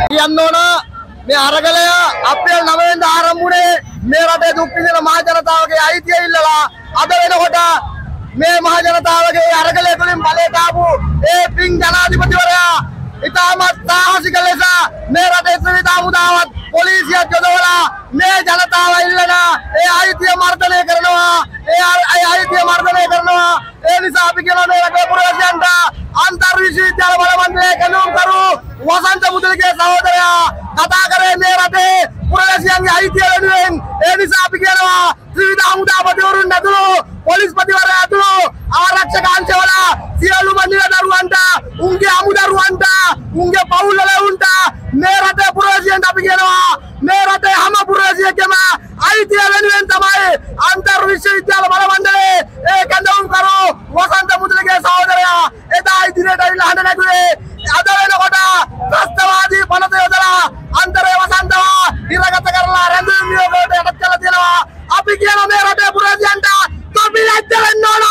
කියන්න මේ අරගලය අප්‍රේල් 9 වෙනිදා ආරම්භ වුණේ මේ රටේ දුක් විඳින මහ ජනතාවගේ අයිතිය ඉල්ලලා අද වෙනකොට මේ මහ ජනතාවගේ අරගලය තුලින් බලයට ආපු ඒ පින් ජනාධිපතිවරයා ඉතාමත් සාහසික ලෙස මේ රටේ ත්‍රිවිධ හමුදාවත් පොලිසියත් යොදවලා මේ ජනතාව ඉල්ලන ඒ අයිතිය මර්ධනය කරනවා ඒ අයිතිය මර්ධනය කරනවා ඒ නිසා අපි කියනවා මේ රටේ පුරවැසියන්ට अंतर विश्वविद्यालय बल मंडल कलम करू वसंत मुदलिगे सहोदरया कथा करे මේ රටේ පුරවැසියන්ගේ අයිතිය වෙනුවෙන් ඒ නිසා අපි කියනවා ත්‍රිවිධ හමුදාපතිවරුන් නැතුළු පොලිස්පතිවරයා ඇතුළු ආරක්ෂක අංශවල සියලුම නිලදරුවන්ට උන්ගේ අමුදරුවන්ට උන්ගේ පවුල්වල උන්ට මේ රටේ පුරවැසියන්ට අපි කියනවා මේ රටේ හැම පුරවැසියෙක්ගේම අයිතිය වෙනුවෙන් තමයි अंतर विश्वविद्यालय बल मंडලේ ඒ කඳවුම් කරු වසන්ත මුදලිගේ සහෝදරයා එදා ඉදිරියට ඇවිල්ලා හඬ නැගුවේ අද වෙනකොට ත්‍රස්තවාදී පනත යොදලා අන්තරේ වසන්තවා ඉරගත කරලා රැඳවීම් නියෝගයට යටත් කරලා තියෙනවා අපි කියන මේ රටේ පුරවැසියන්ට තොපි ලැජ්ජ වෙන්න ඕන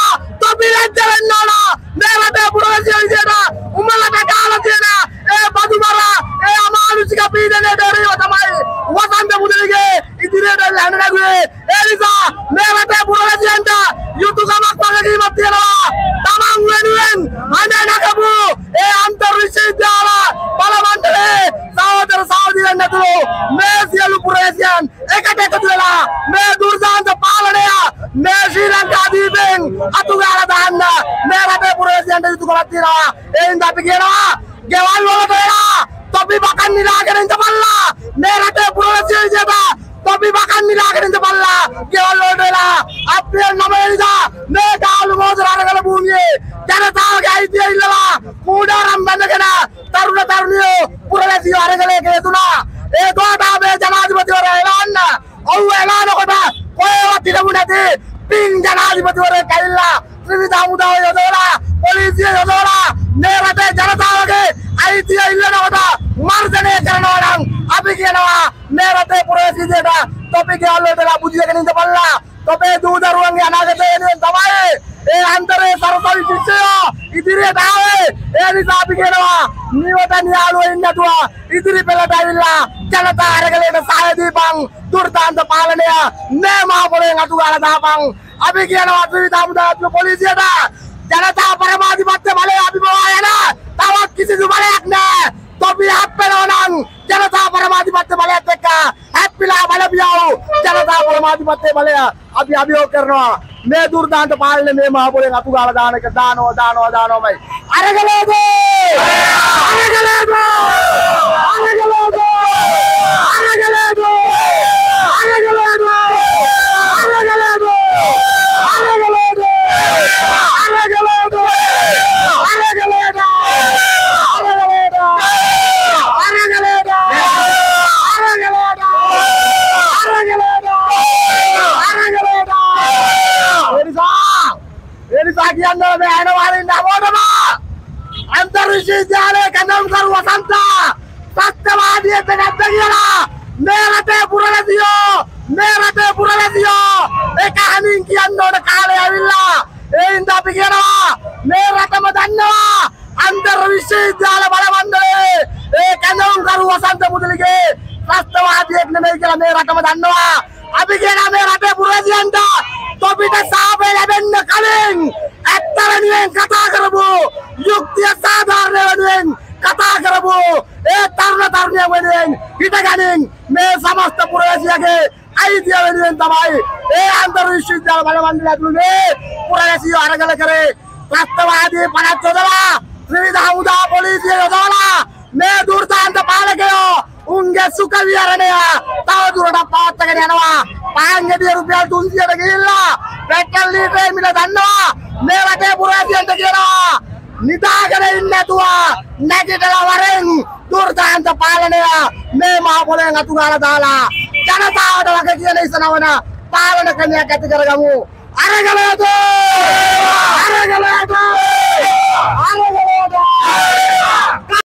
මේ රටේ පුරවැසියෝ විදියට උඹලට කාලා තියෙන ඒ බදුමර ඒ අමානුෂික පීඩනයට එරෙහිව තමයි වසන්ත මුදලිගේ ඉදිරියට ඇවිල්ලා හඬ නැගුවේ ඒ නිසා මේ රටේ පුරවැසියන්ට යුතුයකමක් වගකීමක් තියෙනවා තමන් වෙනුවෙන් හඬ නගපු ඒ අන්තර් විශ්වවිද්‍යාල බල මණ්ඩලයේ සහෝදර සහෝදරියන් ඇතුළු මේ සියලු පුරවැසියන් එකට එකතු වෙලා මේ දුර්දාන්ත පාලනය මේ ශ්‍රී ලංකා දීපෙන් අතුගාලා දාන්න මේ රටේ පුරවැසියන්ට යුතුයකමක් තියෙනවා ඒ හින්දා අපි කියනවා ගෙවල් වලට වෙලා තොපි බකන් නිලාගෙන ඉඳපල්ලා මේ රටේ පුරවැසියෝ විදියට तभी बकन मिलाकर इंतजामला केवल लोडेला अप्रैल 9 वेनिदा මේ ඩාලු මොහොත අරගල භූමියේ ජනතාවගේ අයිතිය ඉල්ලලා කූඩාරම් බඳගෙන තරුණ තරුණියෝ පුරවැසියෝ අරගලේ ගෙතුණා ඒ ගෝඨාභය ජනාධිපතිවරයා එලවන්න ඔව් එලවනකොට කොහෙවත් තිබුණ නැති පින් ජනාධිපතිවරයෙක් ඇවිල්ලා ත්‍රිවිධ හමුදාව යොදවලා පොලිසිය යොදවලා මේ රටේ ජනතාවගේ අයිතිය ඉල්ලනකොට මර්ධනය කරනවා නම් අපි කියනවා මේ රටේ පුරවැසියන්ට තොපි ගාල්වලට බුදියගෙන ඉඳපල්ලා තොපේ දූ දරුවන්ගේ අනාගතය වෙනුවෙන් තමයි ඒ අන්තරේ සරසවි ශිෂ්‍යයෝ ඉදිරියට ආවේ ඒ නිසා අපි කියනවා නිවට නියාලුව ඉන්න නැතුව ඉදිරි පෙළට ඇවිල්ලා ජනතා අරගලයට සහාය දීපන් දුර්දාන්ත පාලනය මේ මහ පොළෙන් අතුගාලා දාපන් අපි කියනවා ත්‍රිවිධ හමුදාවත් පොලිසියට ජනතා පරමාධිපත්‍ය බලය අභිභවා යන තවත් කිසිදු බලයක් නැහැ तभी හැප්පෙනවනම් ජනතා පරමාධිපත්‍ය බලයත් එක්ක හැප්පිලා බලපියව ජනතා පරමාධිපත්‍ය බලය අපි අභියෝග කරනවා මේ දුර්දාන්ත පාලනේ මේ මහ පොළෙන් අතු ගාලා දාන එක දානවාමයි අරගලේද अंतर विश्वविद्यालय कदम कर वसंत सत्यवादी මේ රටේ පුරවැසියෝ ඒ කහණින් කියන්න ඕන කාලය ඇවිල්ලා ඒ හින්දා අපි කියනවා මේ රටම දන්නවා अंतर विश्वविद्यालय බල මණ්ඩලයේ ඒ කදම් කරු වසන්ත මුදලිගේ ත්‍රස්තවාදියෙක් නෙමෙයි කියලා මේ රටම දන්නවා අපි කියනවා මේ රටේ පුරවැසියන්ට තොපිට සාපේ ලැබෙන්න කලින් ඇත්තවෙනුවෙන් කතා කරපු යුක්තිය සාධාරණ වෙනුවෙන් කතා කරපු ඒ තරුණ තරුණිය වෙනුවෙන් හිටගනින් මේ සමස්ත පුරවැසියගේ අයිතිය වෙනුවෙන් තමයි ඒ අන්තර් විශ්වවිද්‍යාල බල මණ්ඩලය ඇතුළු මේ පුරවැසියෝ අරගල කරේ ත්‍රස්තවාදී පනත් යොදලා ත්‍රිවිධ හමුදා පොලිසිය යොදවලා මේ දුර්දාන්ත පාලකයෝ උන්ගේ සුඛ විහරණය තව දුරටත් පවත්වාගෙන යනවා පාන් ගෙඩිය රුපියල් 300ට ගිහිල්ලා පෙට්‍රල් ලීටරේ මිල දන්නවා මේ රටේ පුරවැසියන්ට කියනවා නිදාගෙන ඉන්න නැතුව නැගිටලා වරෙන් දුර්දාන්ත පාලනය මේ මහ පොළෙන් අතු ගාලා දාලා ජනතාවට වගේ කියන ඉසනවන පාලන ක්‍රමයක් ඇති කරගමු අරගලයට